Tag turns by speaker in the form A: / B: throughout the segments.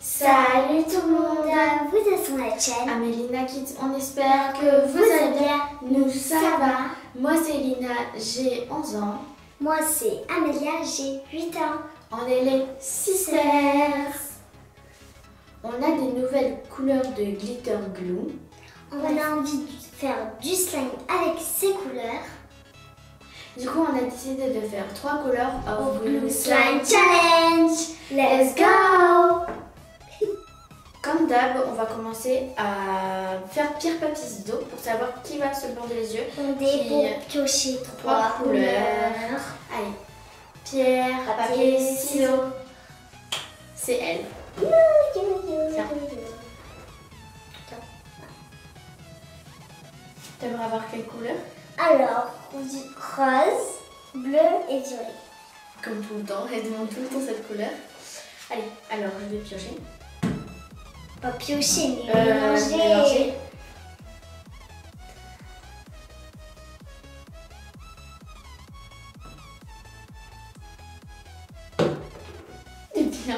A: Salut tout le monde, vous êtes sur la chaîne
B: Amélina Kids, on espère que vous allez bien. Nous ça va. Moi c'est Lina, j'ai 11 ans.
A: Moi c'est Amélia, j'ai 8 ans.
B: On est les Sisters. On a des nouvelles couleurs de glitter glue.
A: On a envie de faire du slime avec ces couleurs.
B: Du coup on a décidé de faire 3 couleurs of glue
A: Slime Challenge. Let's go!
B: Comme d'hab, on va commencer à faire pierre papier ciseaux pour savoir qui va se bander les yeux.
A: On est pour piocher 3 couleurs.
B: Allez, pierre, papier, ciseaux. C'est elle. Tiens. T'aimerais avoir quelle couleur?
A: Alors, on dit rose, bleu et violet.
B: Comme tout le temps, elle demande tout le temps cette couleur. Allez, alors je vais piocher.
A: Pas piocher, mais mélanger.
B: Mélanger. C'est bien.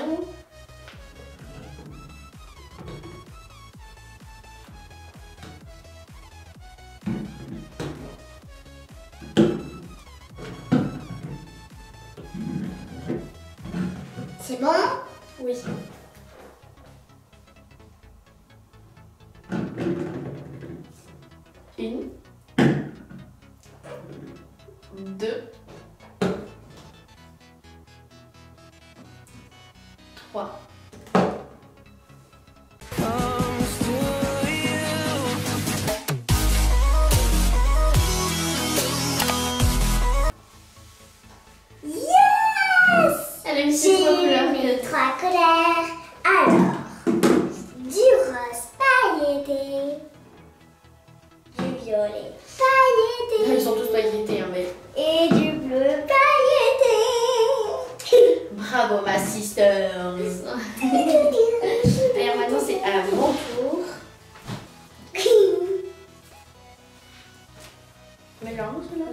A: C'est bon?
B: Oui. Une, 2, 3.
A: Yes!
B: Elle a une
A: J'ai
B: 3 couleurs.
A: mis 3 couleurs. Alors, du rose pailleté, du violet
B: Ils
A: pailleté
B: sont tous pailletés, hein, mais...
A: et du bleu pailleté.
B: Bravo, ma sisters. Alors maintenant, c'est à mon tour. Mélange, là.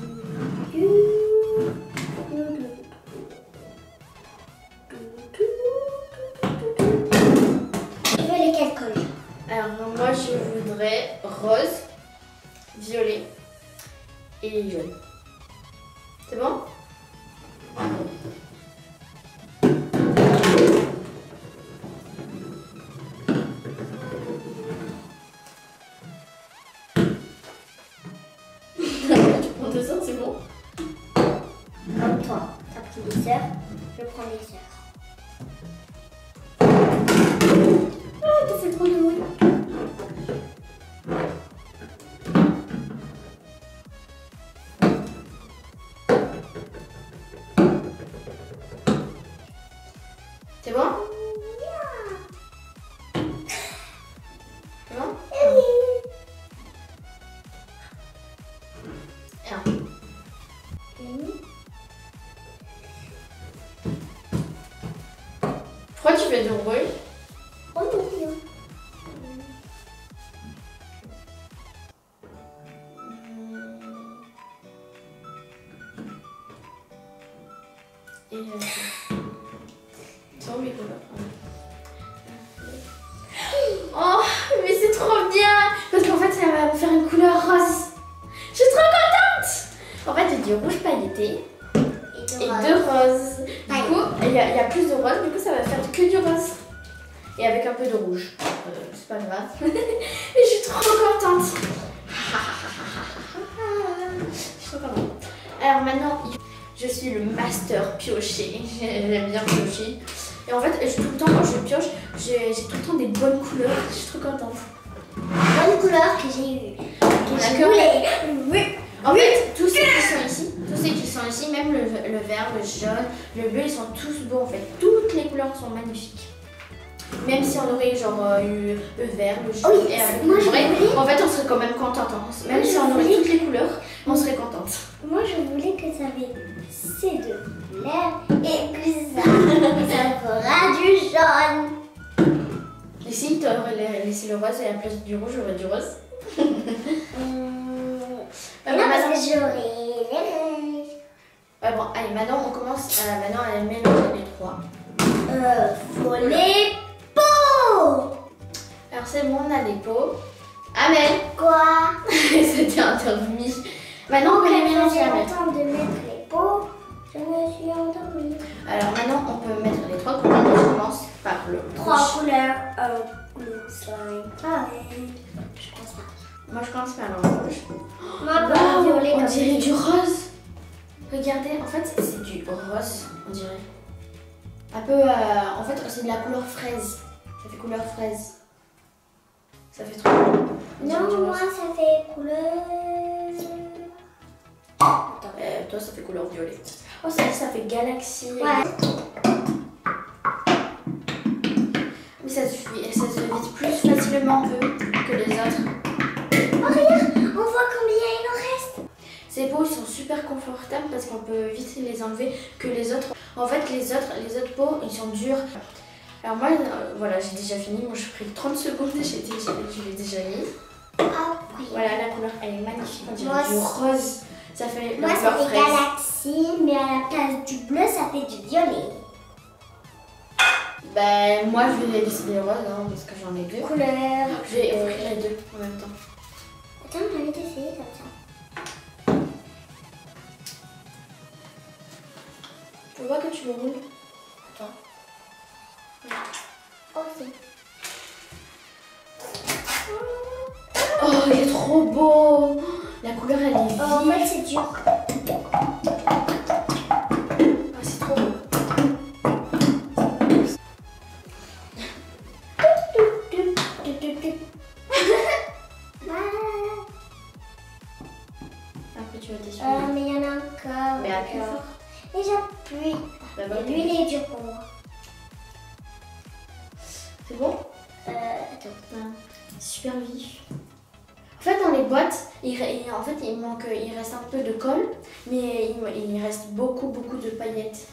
A: Tu veux lesquelles couleurs?
B: Alors moi, je voudrais rose, violet et jaune. C'est bon? Tu prends 2 ans, c'est bon?
A: Comme toi, t'as pris les sœurs, je prends les sœurs.
B: Ah, t'as fait trop de bruit. C'est bon? C'est bon? Un. Pourquoi tu fais du bruit?
A: Oh non, non.
B: Et c'est bon, mes couleurs. Oh, mais c'est trop bien! Parce qu'en fait, ça va me faire une couleur rose. Je suis trop contente! En fait, j'ai du rouge pailleté et de rose. Du coup, il y a plus de rose, du coup, ça va faire que du rose. Et avec un peu de rouge. C'est pas grave. Mais je suis trop contente! Je suis trop contente. Alors maintenant, je suis le master piocher. J'aime bien piocher. Et en fait, tout le temps quand je pioche, j'ai tout le temps des bonnes couleurs. Je suis trop contente.
A: Bonne couleur que j'ai eue. Que je
B: D'accord.
A: voulais.
B: En fait, tous ceux qui sont ici, même le vert, le jaune, le bleu, ils sont tous beaux en fait. Toutes les couleurs sont magnifiques. Même si on aurait genre eu le vert, le jaune
A: Oui,
B: et
A: moi,
B: le
A: je
B: vrai,
A: voulais-
B: en fait on serait quand même contente. Hein. Même
A: Moi,
B: si
A: je
B: on aurait
A: voulais-
B: toutes les couleurs, on serait contente.
A: Moi, je voulais que ça avait ces deux couleurs et que ça fera du jaune.
B: Ici, tu aurais laissé le rose et à la place du rouge, j'aurais du rose.
A: Non, parce que j'aurais les règles.
B: Ouais, allez, maintenant on commence à mélanger les trois.
A: Faut les
B: on a les pots. Amel.
A: Quoi?
B: C'était endormi. Maintenant on peut les mélanger.
A: J'ai temps de mettre les pots. Je me suis endormie.
B: Alors maintenant on peut mettre les 3 couleurs. Je commence par le
A: Trois
B: rouge.
A: couleurs. Blue slime. Pareil. Je pense pas.
B: Moi je commence par le rouge.
A: Moi, par le violet
B: On
A: comme
B: dirait du rose. Regardez, en fait c'est du rose, on dirait. Un peu, en fait c'est de la couleur fraise. Ça fait couleur fraise. Ça fait trop beau. On dirait du
A: Non, moi
B: rose.
A: ça fait couleur. Attends.
B: Toi ça fait couleur violet. Oh ça fait galaxie.
A: Ouais.
B: Mais ça se vide plus facilement que les autres.
A: Oh regarde, on voit combien il en reste.
B: Ces pots ils sont super confortables parce qu'on peut vite les enlever que les autres. En fait les autres pots ils sont durs. Alors moi voilà j'ai déjà fini. Moi j'ai pris 30 secondes je l'ai déjà mis.
A: Ah oui.
B: Voilà la couleur elle est magnifique. On dirait
A: Moi,
B: du rose. Ça fait
A: Moi
B: la
A: ça
B: couleur
A: fait
B: fraise.
A: galaxie, mais à la place du bleu ça fait du violet.
B: Ben moi je vais décider rose hein, parce que j'en ai deux.
A: Couleur.
B: Je vais ouvrir les deux en même temps.
A: Attends, on va essayer comme ça.
B: Je vois que tu le roules.
A: Attends. Oh si.
B: Oh il est trop beau. La couleur elle est vive.
A: Oh, en fait c'est dur.
B: Ah, c'est trop beau. Après tu vas t'essuyer.
A: Mais il y en a encore.
B: Mais à plus fort.
A: Et j'appuie.
B: D'abord,
A: L'huile est dure pour moi.
B: c'est bon?
A: Attends.
B: Super vif. En fait, dans les boîtes, il reste un peu de colle, mais il reste beaucoup de paillettes.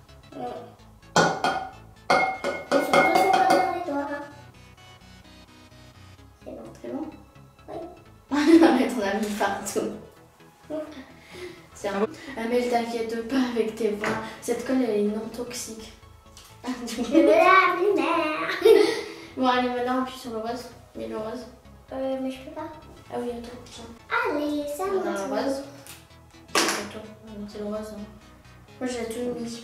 A: Surtout, c'est pas dans les doigts. C'est bon.
B: C'est bon?
A: Oui.
B: On va mettre ton ami partout. Tiens. Mais t'inquiète pas avec tes bras. Cette colle, elle est non toxique.
A: Je me lave les mains.
B: Bon, allez, maintenant, appuie sur le rose. Mets le rose.
A: Mais je peux pas.
B: Ah oui, attends. Tiens.
A: Allez, ça
B: On a
A: me
B: le rose. C'est toi. On va monter le rose. Hein. Moi, j'ai tout mis.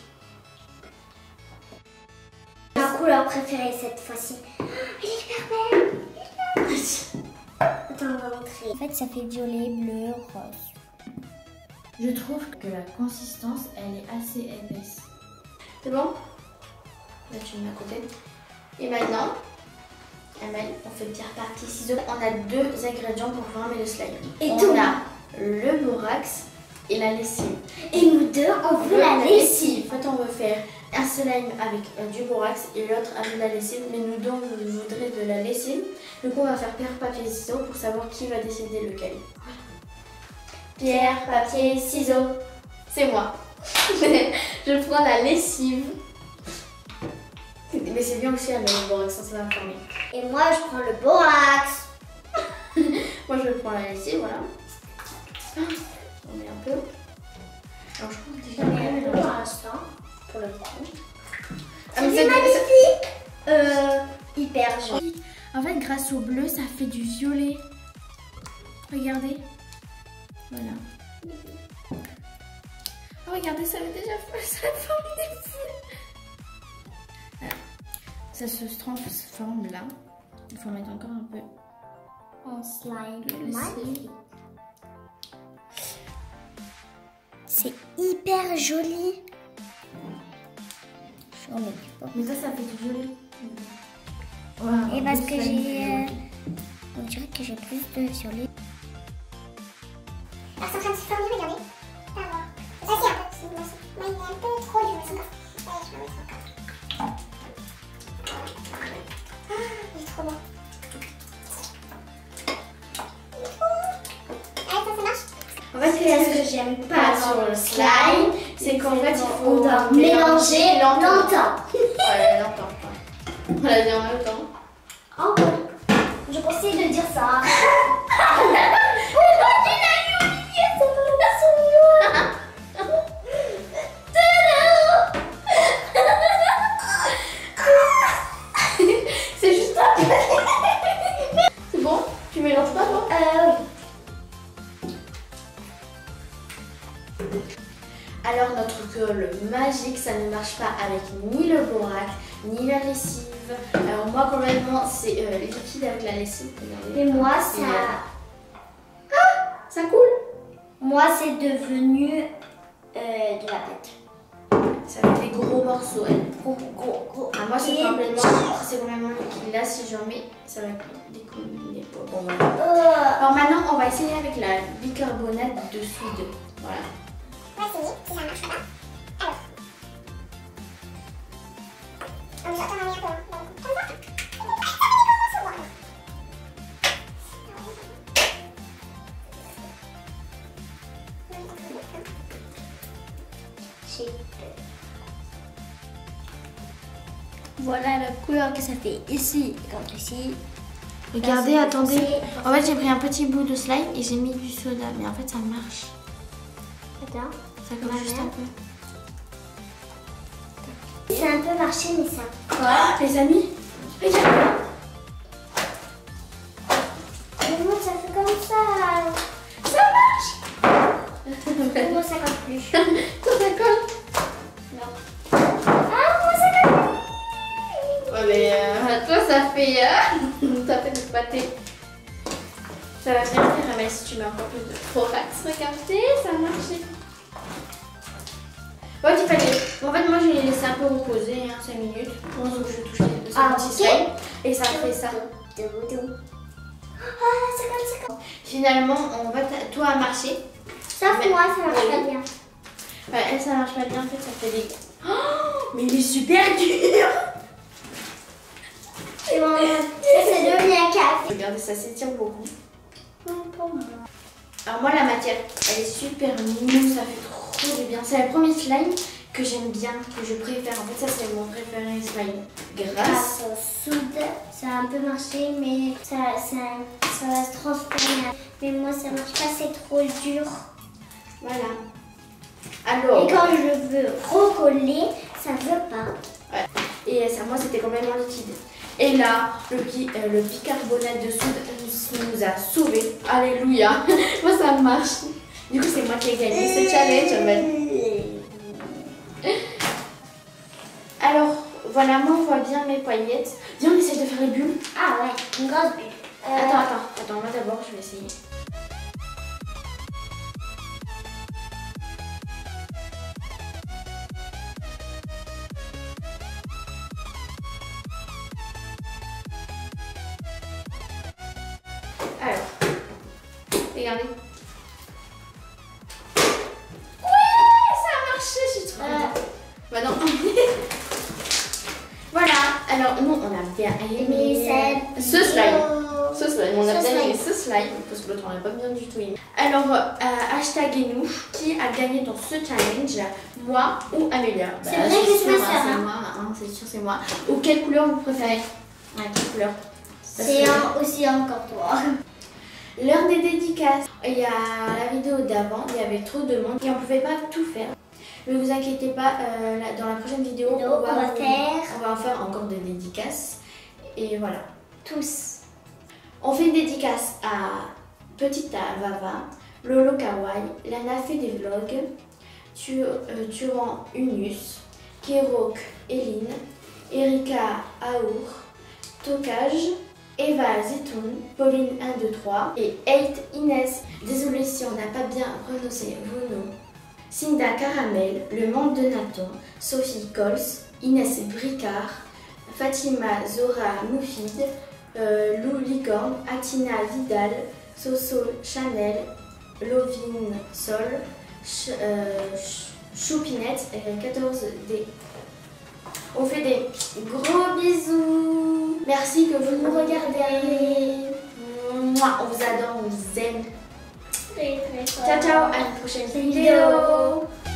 A: Ma couleur préférée cette fois-ci. Elle est hyper belle. Attends, on va montrer. En fait, ça fait violet, bleu, rose.
B: Je trouve que la consistance, elle est assez épaisse. C'est bon? Là, tu mets à côté. Et maintenant, Amel, on fait pierre papier ciseaux. On a 2 ingrédients pour former le slime.
A: Et
B: on
A: tout.
B: a le borax et la lessive.
A: Et nous deux, on veut la lessive.
B: En fait, on veut faire un slime avec du borax et l'autre avec la lessive. Mais nous deux, on voudrait de la lessive. Du coup, on va faire pierre papier ciseaux pour savoir qui va décider lequel. Pierre, papier, ciseaux. C'est moi. Je prends la lessive. Mais c'est bien aussi avec le borax, ça va former.
A: Et moi, je prends le borax.
B: Moi, je prends la lessive, voilà. On met un peu. Alors, je pense que
A: Je mets un peu pour l'instant. Pour le prendre.
B: Ah, mais
A: C'est magnifique. Hyper joli.
B: En fait, grâce au bleu, ça fait du violet. Regardez. Voilà. Oh, regardez, ça fait déjà ça forme des foules. Voilà. Ça se transforme là. Il faut mettre encore un peu.
A: En slime.
B: de lessive.
A: Magnifique. C'est hyper joli. J'en ai plus pas.
B: Mais ça fait du violet.
A: Et parce que j'ai... on dirait que j'ai plus de violet.
C: Alors c'est en train de se former, regardez. Ça va. Ça c'est un peu, il est un peu trop dur, c'est encore. Allez, je vais mettre encore. Ah, il est trop beau. Il est trop beau. Allez, ça marche.
B: En fait,
A: Ce que j'aime
B: pas sur le slime, c'est qu'en fait, il
A: on
B: faut
A: doit mélanger longtemps.
B: Ouais, longtemps. On l'a dit en même temps.
A: Oh, je pensais de dire ça.
B: C'est juste après. que le magique, ça ne marche pas avec ni le borax, ni la lessive. Alors moi, complètement, c'est liquide avec la lessive. Regardez.
A: Mais moi, ça...
B: Ça coule.
A: Moi, c'est devenu de la pâte.
B: Ça fait des gros morceaux, elle.
A: Gros.
B: Ah, moi, c'est
A: Et-
B: complètement liquide. Là, si j'en mets, ça va découler. Bon, voilà. Alors maintenant, on va essayer avec la bicarbonate de soude. Voilà.
C: On va essayer si ça marche pas. Alors. On va t'en aller un peu. Comme ça. Ça fait des gros morceaux, voilà.
A: Voilà la couleur que ça fait ici, comme ici.
B: Regardez,
A: Là, c'est
B: attendez.
A: foncé.
B: En fait, j'ai pris un petit bout de slime et j'ai mis du soda. Mais en fait, ça marche.
A: Attends.
B: Ça colle
A: Ma
B: juste
A: mère.
B: un peu.
A: C'est un peu marché, mais ça.
B: Ah, les amis, regardez.
A: Mais moi, ça fait comme ça.
B: Ça marche.
A: Moi, ça colle plus.
B: Ça colle.
A: Non. Ah, moi, ça colle plus.
B: Ouais, mais toi, ça fait du pâté. Ça va bien faire, mais si tu mets encore plus de borax, regardez, ça a marché. Ouais, il fallait. En fait, moi, je l'ai laissé un peu reposer, 5 minutes. Bon, donc je touche de ce petit slime. Et ça fait ça.
A: Ah, ça colle.
B: Finalement, on va tout a marché.
A: Sauf moi, ça marche
B: Oui.
A: pas bien.
B: Ouais, elle, ça marche pas bien, en fait, ça fait des. Oh, mais il est super dur.
A: C'est bon. Ça, c'est devenu un café.
B: Regardez, ça s'étire beaucoup.
A: Non, pour moi.
B: Alors moi, la matière, elle est super mou, ça fait trop du bien. C'est le premier slime que j'aime bien, que je préfère. En fait, ça, c'est mon préféré slime. Grâce.
A: Grâce au soude, ça a un peu marché, mais ça va se transformer. Mais moi, ça marche pas, c'est trop dur.
B: Voilà. Alors.
A: Et quand je veux recoller, ça veut pas.
B: Ouais. Et ça, moi, c'était complètement liquide. Et là, le bicarbonate de soude nous a sauvés. Alléluia. Moi, ça marche. Du coup, c'est moi qui ai gagné ce challenge. Alors, voilà, moi, on voit bien mes paillettes. Viens, on essaie de faire les bulles.
A: Ah ouais, une grosse bulle.
B: Attends, moi d'abord, je vais essayer. Alors, regardez. Ouais, ça a marché, je suis trop contente. Bah non. Voilà, alors nous, on a bien aimé ce slime. Ce slime, on a bien aimé ce slime, parce que l'autre on n'a pas bien du tout aimé. Alors, hashtaguez-nous qui a gagné dans ce challenge, moi ou Amélia.
A: C'est vrai que c'est ma sœur,
B: C'est
A: hein.
B: moi, c'est sûr c'est moi. Ou quelle couleur vous préférez? Quelle couleur?
A: C'est aussi encore toi.
B: L'heure des dédicaces. Il y a la vidéo d'avant, il y avait trop de monde et on ne pouvait pas tout faire. Mais vous inquiétez pas, dans la prochaine vidéo, on va en faire encore des dédicaces. Et voilà.
A: Tous.
B: On fait une dédicace à Petite Vava, Lolo Kawaii, Lana fait des vlogs, Turan Unus, Kerok Eline, Erika Aour, Tokaj, Eva Zetoun, Pauline 123 et 8 Inès. Désolée si on n'a pas bien prononcé vos noms. Cinda Caramel, Le Monde de Nathan, Sophie Cols, Inès Bricard, Fatima Zora Moufid, Lou Licorne, Atina Vidal, Soso Chanel, Lovine Sol, Choupinette 14D. On fait des gros bisous. Merci que vous nous regardez. Mouah, on vous adore, on vous aime.
A: Très, très fort.
B: Ciao ciao, à une prochaine vidéo.